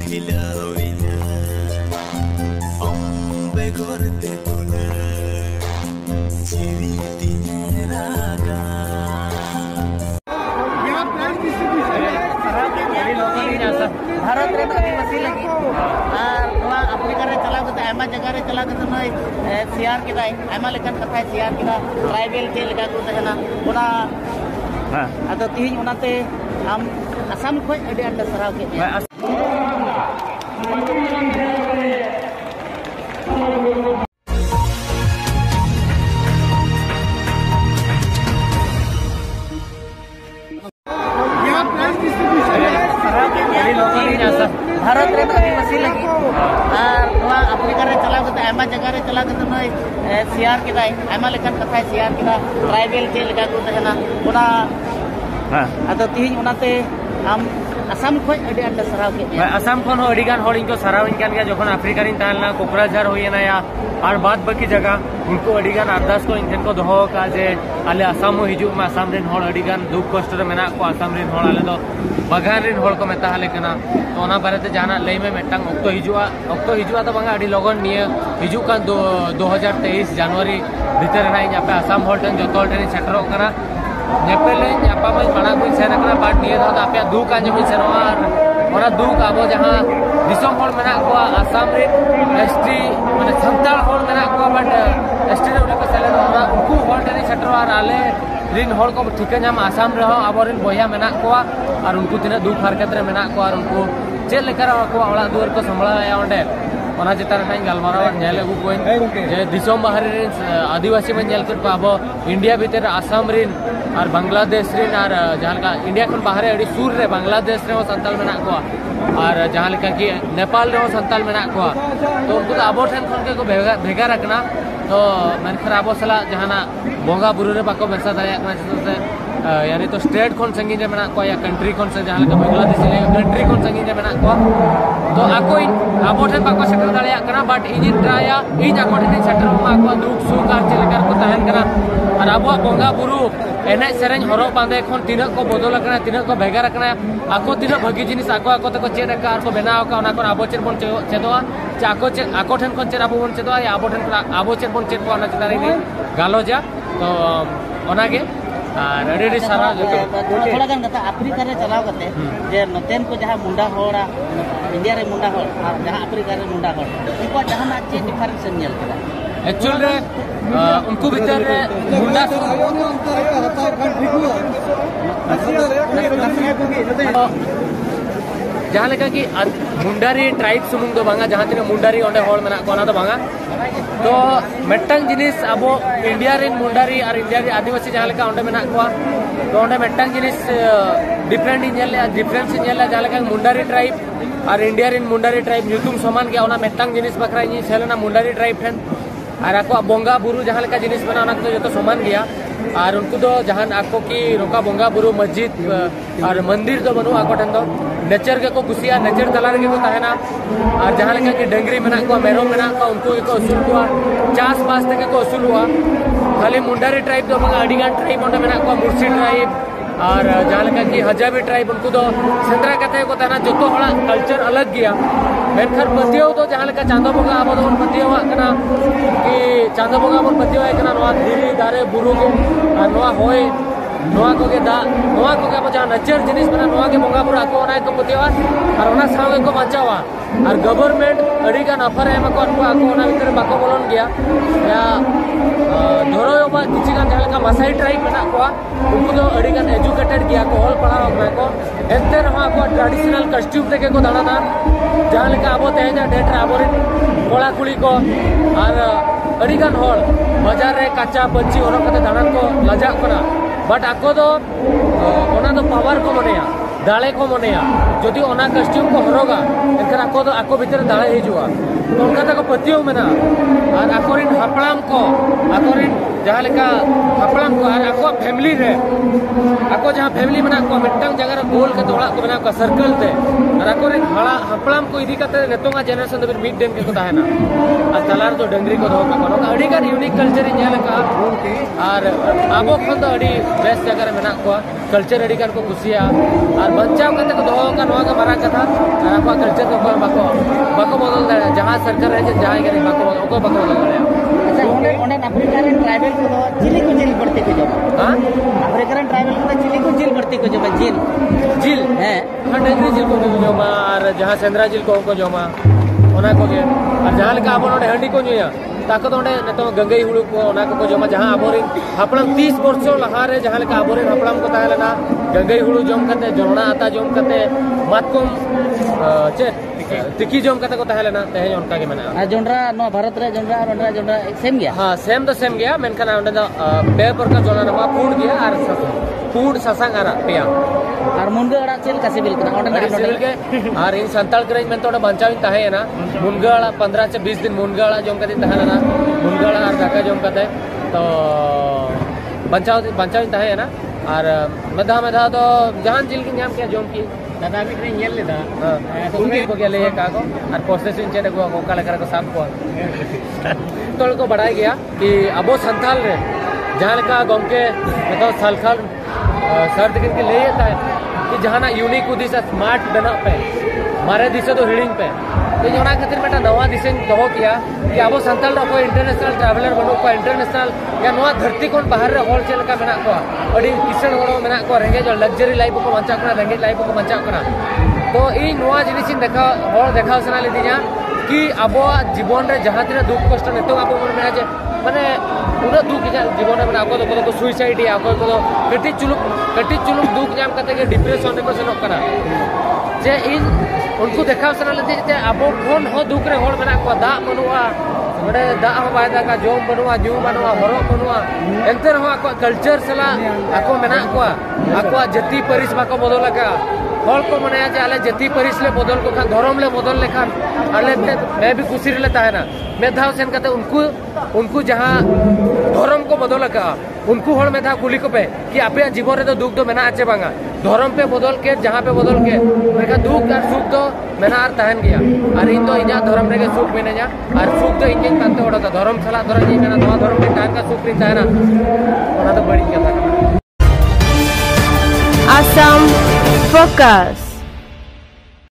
milawina ombe gorte tuna civiti raga यहाँ price distribution Bharat रे आदिवासी लगी अफ्रीका रे चला गए आयमा जगह रे चला गए नय शेयर किदा आयमा लेकन कथा शेयर किदा ट्राइबल के लेका को तहना ओना हां अतो तीन ओनाते हम असम खोय अडी अंडा सराव के भारत रे आदिवासी लगी अफ्रीका रे चला गए आयमा जगह रे चला गए नय शेयर किदा आयमा लेकन कथा शेयर किदा ट्राइबल के लेका को तहना ओना हां अतो तीन ओनाते हम असम खोय अडी अंडा सराव के असम खन अडी गान होड़ इनको सराव इनकान गया जखन अफ्रीका रिन तालना कोकराझार होयना या और बाद बाकी जगह उनको अडी गान अरदास को इनथेन को दोहो का जे आले असम हिजु मा असम रिन होड़ अडी गान दुख कष्ट रे मेना को असम रिन होड़ आले दो बगान रिन होड़ को मेता हाले कना तो ओना बारेते जाना लई में मेटांग ऑक्टो हिजुआ तो बंगा अडी लगन निये हिजु कान 2023 जनवरी भीतर ना इन पे असम होड़ टन जतो टन सेटरो कना नेपेले आपा में बड़ा कोई सेन कना बाट निये दा आपे दुख आंजम सेनवा और दुख आबो जहां दिसम होड़ मेना को असम रे एसटी माने संताल होड़ मेना को बट एसटी रे उनको सेले दोना उनको होड़ टन सेटरो और आले रिन होड़ को ठिका नाम असम रे हो अब रिन बोया मेना को और उनको तिना दुख हरकत रे मेना को और उनको चेल लेकर को ओला दुआर को संभाला ओंडे ओना चितार नाई गलमारा नेल अगु कोइन जे दिसम बाहर रिन आदिवासी में नेल कर पाबो इंडिया भीतर असम रिन और बांग्लादेश रिन और जहां का इंडिया खन बाहर अड़ी सूर रे बांग्लादेश रे संताल मेना को और जहां लेका कि नेपाल रे संताल मेना को तो उनको आबो ठन खन के को भेगा रखना तो मेनखर आबो सला जहाना बोंगा बुरु रे बाको बेसा दाया से यानी तो स्टेट खन संगीन रे मेना को या कंट्री खन से जहां लेका बांग्लादेश ले कंट्री खन संगीन रे मेना को तो आको आबो ठन बाको सेटल दाया कना बट इन ट्राया इन आको ठन सेटल मा को दुख सुख और चलकर को तहन कना और आबो बोंगा बुरु एने सेरेन हरो बांधे खन तीन को बदल कना तीन को भेगा रखना आको तीन भगी जिनिस आको तको चेड का को बनाव का ओना को आबो चेड बन चेदवा आको ठन खन चेड आबो बन चेदवा या आबो ठन आबो चेड बन चेड को ओना चितारे गालोजा तो ओनागे और रेडी सारा थोड़ा गान कथा अफ्रीका रे चलाव करते जे नतेन को जहां मुंडा होड़ा इंडिया रे मुंडा होड़ और जहां अफ्रीका रे मुंडा होड़ उनको जहां ना चे डिफरेंस नेल करा एक्चुअल रे उनको भीतर रे मुंडा जहां लेका कि मुंडारी ट्राइब सुमुंग दो बांगा जहां तिना मुंडारी ओंडे होड़ मेना कोना दो बांगा तो मेटंग जिनिस अब इंडिया रिन मुंडारी और इंडिया री आदिवासी जहां लेका ओंडे मेना को तो ओंडे मेटंग जिनिस डिफरेंट इनले डिफरेंस इनले जहां लेका मुंडारी ट्राइब और इंडिया रिन मुंडारी ट्राइब न्यूतुम समान गया ओना मेटंग जिनिस बकरा नी सेलना मुंडारी ट्राइब ठन और आको बोंगा बुरु जहां लेका जिनिस बना ओना तो जतो समान गया और उनको तो जहां आको की रोका बोंगा बुरु मस्जिद और मंदिर तो बनु आको ठन दो नेचर के को कुसिया नेचर तला रे को तहना और जहां लेका कि डंगरी मेना को मेरो मेना को उनको को असूल हुआ चास बास तक को असूल हुआ खाली मुंडारी ट्राइब तो बंगा अडिगान ट्राइब ओंडे मेना को मुर्सी ट्राइब और जहां लेका कि हजाबी ट्राइब उनको तो सेंद्रा कथे को तहना जतो हड़ा कल्चर अलग गया मेनखर पतियो तो जहां लेका चांदो बंगा अब तो पतियो कना कि चांदो बंगा बन पतियो कना नवा धीरी दारे बुरु के नवा होय नवा को के दा नवा को के अब जहां नेचर जिनिस बना नवा के बंगा बुरा को ओना को पतियो और ओना सावे को बचावा और गवर्नमेंट अड़ी का नफर है मको आको ओना भीतर बाको बोलन गया या धरो बा किछि गान जहां लेका मसाई ट्राइब बना को उनको तो अड़ी गान एजुकेटेड गया को होल पढ़ाव बना को एते रहा को ट्रेडिशनल कस्ट्यूम देके को दाना जहां लेका अब तेजा डेट रे आबोरिन कोला कुली को और अड़ी गान होल बाजार रे काचा पंची ओरो कते दाना को लजा कना बट आको तो ओना तो पावर को मनेया दाले को मनेया जदि ओना कस्ट्यूम को हरोगा एनकर आको तो आको भीतर दाले हिजुआ तो उनका तक पतियो मेना और आकोरिन हापड़ाम को आकोरिन जहां लेका हापड़ाम को और आको फैमिली रे आको जहां फैमिली मेना को मिटंग जगह रे गोल के तोड़ा को मेना को सर्कल ते और आकोरिन हड़ा हापड़ाम को इदी कते नेतोंगा जनरेशन दे मिड डेन के को ताहेना और तलार तो डंगरी को दो का कोनो अड़ी का यूनिक कल्चर इन लेका और आबो खन तो अड़ी बेस्ट जगह रे मेना को कल्चर अड़ी कान को कुसिया और बच्चाओं कते को दो का नवा का मारा कथा और आपा कल्चर को सरकार है जहां के बाको ओको बाको लगा अच्छा ओने अफ्रीका रे ट्राइबल को चिली को जिल पड़ती को जब हां अफ्रीका रे ट्राइबल को चिली को जिल पड़ती को जब जिल है हां डेंगरी जिल को जोमा और जहां सेंद्रा जिल को जोमा ओना को गे और जहां लका अब नोडे हंडी को नुया ताको तो नतो गंगई हुड़ू को ओना को जोमा जहां अबोरिन हपलम 30 वर्ष लहा रे जहां लका अबोरिन हपलम को ताहेलना गंगई हुड़ू जम कते जोना आता जम कते मातकुम चे तिकी जम कते को ताहेलना तहे उनका के मना जोंडरा नो भारत रे जोंडरा सेम गया हां सेम गया मेनखाना ओंडे दो बे प्रकार जोना नमा फूड गया और फूड ससांग आरा पेया और मुनगा अड़ा चेल का सिविल कना ओंडे सिविल के और इन संताल करे में तो बंचाविन ताहे ना मुनगा अड़ा 15 से 20 दिन मुनगा अड़ा जम कते ताहेलना मुनगा अड़ा और दाका जम कते तो बंचाविन ताहे ना और मेधा तो जहां जिल की नाम क्या जोम की दादा भी नहीं ले दा उनके को क्या ले काको और प्रोसेसिंग चेड को काला करा को साफ को तो को बढ़ाई गया कि अबो संथाल रे जहां का गमके मतलब सालखाल सर दिखन के ले जाता है कि जहां ना यूनिक उदिस स्मार्ट बना पे मारे दिसे तो रीडिंग पे तो जोना खातिर बेटा नवा दिसे दहो किया कि अबो संथाल रो को इंटरनेशनल ट्रैवलर बनो को इंटरनेशनल या नवा धरती कोन बाहर रे होल चेल का बना को अडी किसन होरो बना को रेंगे जो लग्जरी लाइफ को बंचा करा रेंगे लाइफ को बंचा करा तो ई नवा जिनिस देखा होल देखा सना ले दिया कि अबो जीवन रे जहां तिना दुख कष्ट नेतो अबो मन में जे माने उना दुख जीवन में आको तो सुसाइड या आको तो कटी चुलुक दुख जाम कते के डिप्रेशन रे को सेनक करा जे इन उनको देखा सना लेते जे अबो फोन हो दुख रे होल बना को दा बनुआ बड़े दा हो बायदा का जोम बनुआ जू बनुआ हरो बनुआ एंतर हो आको कल्चर सला आको मेना को आको जति परिस बाको बदल का होल को मने जे आले जति परिस ले बदल को खान धर्म ले बदल लेखान आले मैं भी खुशी रे लेता है ना मैं धाव सेन कते उनको जहां धर्म को बदल का उनको होल में था कुली को पे कि आपे जीवन रे तो दुख दो मेना आचे बांगा धर्म पे बदल के जहां पे बदल के मेका दुख और सुख दो मेना आर तहन गया और इन तो इजा धर्म रे के सुख मेने जा और सुख तो इंजन पाते ओडा था धर्म सला धर्म जी मेना नवा धर्म के टाइम का सुख री था ना ओना तो बड़ी कथा Assam Focus.